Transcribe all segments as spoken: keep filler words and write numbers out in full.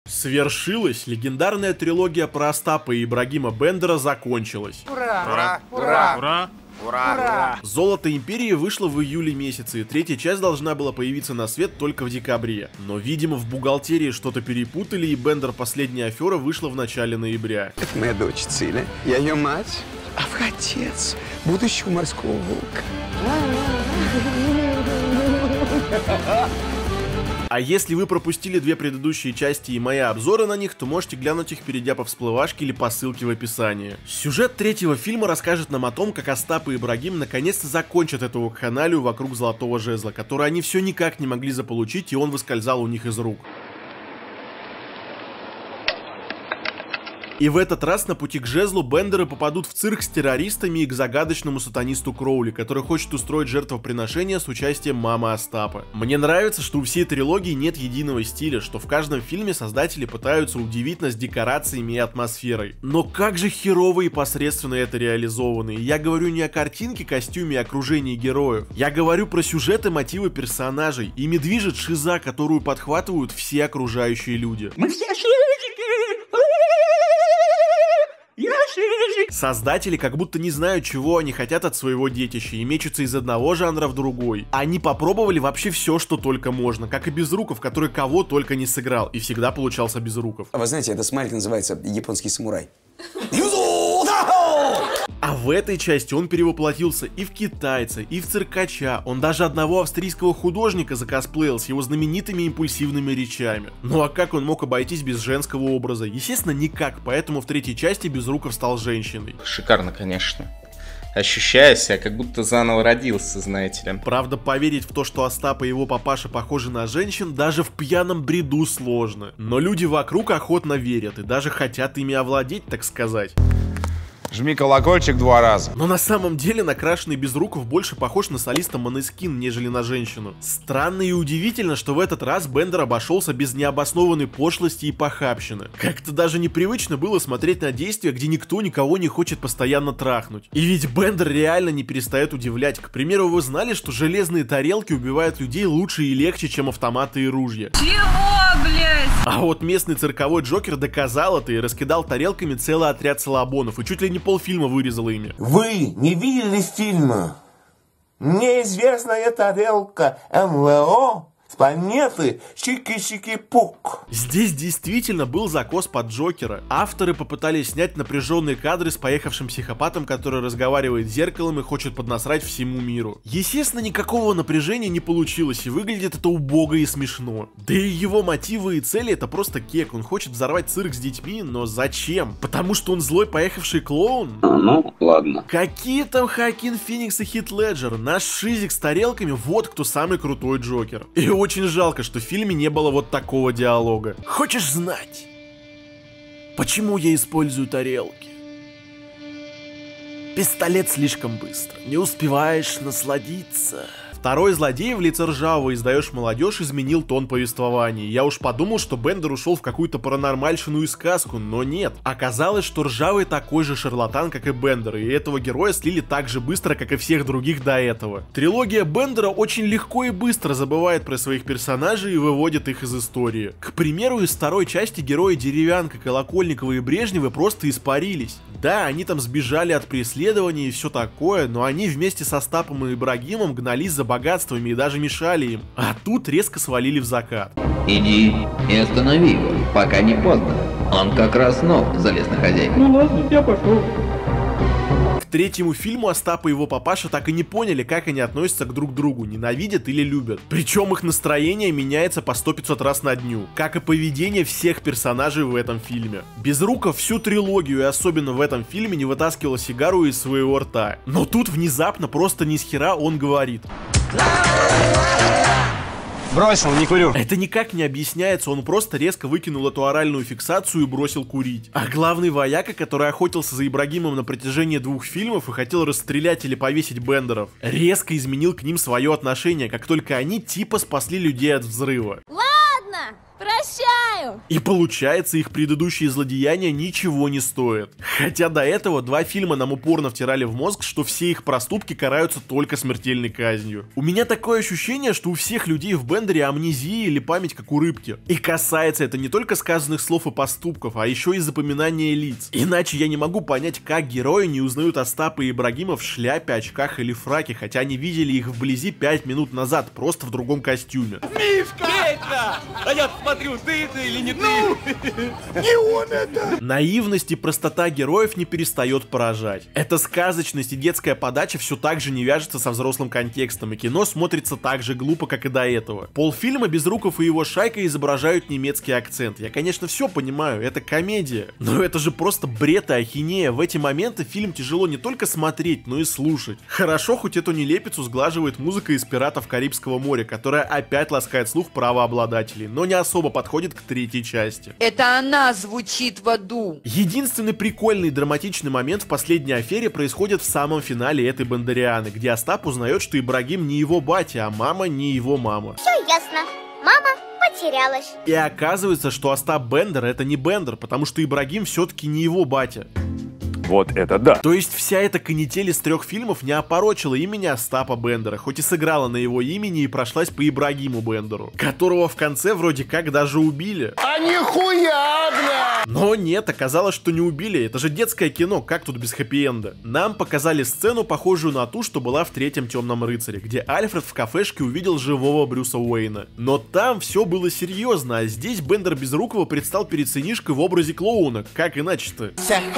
Свершилось, легендарная трилогия про Остапа и Ибрагима Бендера закончилась. Ура! Ура! Ура! Ура! Ура! Ура! Золото Империи вышло в июле месяце, и третья часть должна была появиться на свет только в декабре. Но, видимо, в бухгалтерии что-то перепутали, и Бендер «Последняя афера» вышла в начале ноября. Это моя дочь Циля. Я ее мать, а вы отец будущего морского волка. А если вы пропустили две предыдущие части и мои обзоры на них, то можете глянуть их, перейдя по всплывашке или по ссылке в описании. Сюжет третьего фильма расскажет нам о том, как Остап и Ибрагим наконец-то закончат эту вакханалию вокруг Золотого Жезла, который они все никак не могли заполучить, и он выскользал у них из рук. И в этот раз на пути к жезлу Бендеры попадут в цирк с террористами и к загадочному сатанисту Кроули, который хочет устроить жертвоприношение с участием мамы Остапа. Мне нравится, что у всей трилогии нет единого стиля, что в каждом фильме создатели пытаются удивить нас декорациями и атмосферой. Но как же херово и посредственно это реализовано. И я говорю не о картинке, костюме и окружении героев. Я говорю про сюжет и мотивы персонажей. Ими движет шиза, которую подхватывают все окружающие люди. Мы все шизики! Я шизик! Создатели как будто не знают, чего они хотят от своего детища, и мечутся из одного жанра в другой. Они попробовали вообще все, что только можно, как и Безруков, который кого только не сыграл, и всегда получался Безруков. А вы знаете, это смайлик называется «Японский самурай». А в этой части он перевоплотился и в китайца, и в циркача. Он даже одного австрийского художника закосплеил с его знаменитыми импульсивными речами. Ну а как он мог обойтись без женского образа? Естественно, никак, поэтому в третьей части Безруков стал женщиной. Шикарно, конечно. Ощущаю себя, как будто заново родился, знаете ли. Правда, поверить в то, что Остап и его папаша похожи на женщин, даже в пьяном бреду сложно. Но люди вокруг охотно верят и даже хотят ими овладеть, так сказать. Жми колокольчик два раза. Но на самом деле накрашенный Безруков больше похож на солиста Måneskin, нежели на женщину. Странно и удивительно, что в этот раз Бендер обошелся без необоснованной пошлости и похабщины. Как-то даже непривычно было смотреть на действия, где никто никого не хочет постоянно трахнуть. И ведь Бендер реально не перестает удивлять. К примеру, вы знали, что железные тарелки убивают людей лучше и легче, чем автоматы и ружья? Чего, блядь? А вот местный цирковой Джокер доказал это и раскидал тарелками целый отряд салабонов, и чуть ли не полфильма вырезала ими. Вы не видели фильма? Неизвестная тарелка эм вэ о с планеты Чики-Чики-Пук. Здесь действительно был закос под Джокера. Авторы попытались снять напряженные кадры с поехавшим психопатом, который разговаривает с зеркалом и хочет поднасрать всему миру. Естественно, никакого напряжения не получилось, и выглядит это убого и смешно. Да и его мотивы и цели — это просто кек. Он хочет взорвать цирк с детьми, но зачем? Потому что он злой поехавший клоун? А, ну, ладно. Какие там Хоакин Феникс и Хит Леджер? Наш шизик с тарелками — вот кто самый крутой Джокер. И очень жалко, что в фильме не было вот такого диалога. Хочешь знать, почему я использую тарелки? Пистолет слишком быстро, не успеваешь насладиться. Второй злодей в лице Ржавого издаешь молодежь изменил тон повествования. Я уж подумал, что Бендер ушел в какую-то паранормальщину и сказку, но нет. Оказалось, что Ржавый такой же шарлатан, как и Бендер, и этого героя слили так же быстро, как и всех других до этого. Трилогия Бендера очень легко и быстро забывает про своих персонажей и выводит их из истории. К примеру, из второй части герои Деревянка, Колокольникова и Брежневы просто испарились. Да, они там сбежали от преследования и все такое, но они вместе со Остапом и Ибрагимом гнались за богатствами и даже мешали им. А тут резко свалили в закат. Иди и останови его, пока не поздно. Он как раз ног залез на хозяйку. Ну ладно, я пошел. К третьему фильму Остап и его папаша так и не поняли, как они относятся к друг другу, ненавидят или любят. Причем их настроение меняется по сто-пятьсот раз на дню, как и поведение всех персонажей в этом фильме. Безруков всю трилогию и особенно в этом фильме не вытаскивал сигару из своего рта. Но тут внезапно просто ни с хера он говорит: Бросил, не курю. это никак не объясняется, он просто резко выкинул эту оральную фиксацию и бросил курить. А главный вояка, который охотился за Ибрагимом на протяжении двух фильмов и хотел расстрелять или повесить Бендеров, резко изменил к ним свое отношение, как только они типа спасли людей от взрыва. Ладно, Прощаю! И получается, их предыдущие злодеяния ничего не стоят. Хотя до этого два фильма нам упорно втирали в мозг, что все их проступки караются только смертельной казнью. У меня такое ощущение, что у всех людей в Бендере амнезия или память как у рыбки. И касается это не только сказанных слов и поступков, а еще и запоминания лиц. Иначе я не могу понять, как герои не узнают Остапа и Ибрагима в шляпе, очках или фраке, хотя они видели их вблизи пять минут назад, просто в другом костюме. Мишка! Петя! А я смотрю, ты это или не ты? Ну, не он это! Наивность и простота героев не перестает поражать. Эта сказочность и детская подача все так же не вяжется со взрослым контекстом, и кино смотрится так же глупо, как и до этого. Полфильма Безруков и его шайка изображают немецкий акцент. Я, конечно, все понимаю, это комедия, но это же просто бред и ахинея. В эти моменты фильм тяжело не только смотреть, но и слушать. Хорошо, хоть эту нелепицу сглаживает музыка из «Пиратов Карибского моря», которая опять ласкает слух правообладателей, но не особо подходит к третьей части. Это она звучит в аду. Единственный прикольный драматичный момент в последней афере происходит в самом финале этой Бендерианы, где Остап узнает, что Ибрагим не его батя, а мама не его мама. Все ясно. Мама потерялась. И оказывается, что Остап Бендер это не Бендер, потому что Ибрагим все-таки не его батя. Вот это да. То есть вся эта канитель из трех фильмов не опорочила имени Остапа Бендера, хоть и сыграла на его имени и прошлась по Ибрагиму Бендеру, которого в конце вроде как даже убили. А нихуя, бля! Но нет, оказалось, что не убили, это же детское кино, как тут без хэппи-энда? Нам показали сцену, похожую на ту, что была в третьем Темном рыцаре, где Альфред в кафешке увидел живого Брюса Уэйна. Но там все было серьезно, а здесь Бендер Безрукова предстал перед сынишкой в образе клоуна, как иначе-то?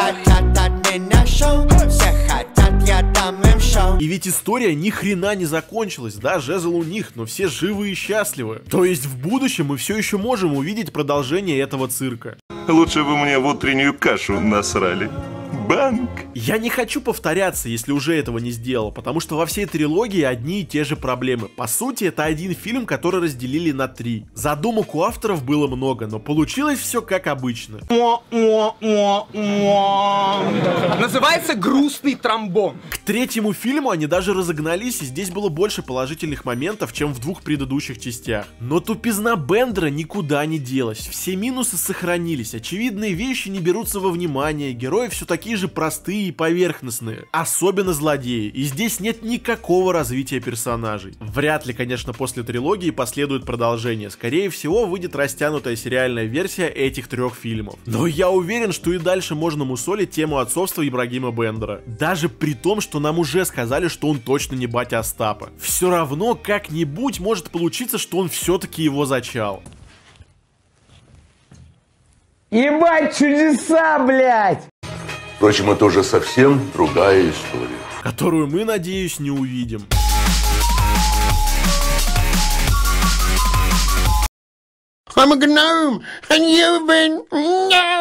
И ведь история ни хрена не закончилась, да, жезл у них, но все живы и счастливы. То есть в будущем мы все еще можем увидеть продолжение этого цирка. Лучше бы мне в утреннюю кашу насрали. Банк. Я не хочу повторяться, если уже этого не сделал, потому что во всей трилогии одни и те же проблемы. По сути, это один фильм, который разделили на три. Задумок у авторов было много, но получилось все как обычно. Называется грустный тромбон. К третьему фильму они даже разогнались, и здесь было больше положительных моментов, чем в двух предыдущих частях. Но тупизна Бендера никуда не делась, все минусы сохранились, очевидные вещи не берутся во внимание, герои все такие же простые и поверхностные, особенно злодеи, и здесь нет никакого развития персонажей. Вряд ли, конечно, после трилогии последует продолжение, скорее всего выйдет растянутая сериальная версия этих трех фильмов. Но я уверен, что и дальше можно мусолить тему отцовства Ибрагима Бендера, даже при том, что нам уже сказали, что он точно не батя Остапа. Все равно как-нибудь может получиться, что он все-таки его зачал. Ебать, чудеса, блядь! Впрочем, это уже совсем другая история. Которую мы, надеюсь, не увидим. I'm a gnome, and you've been...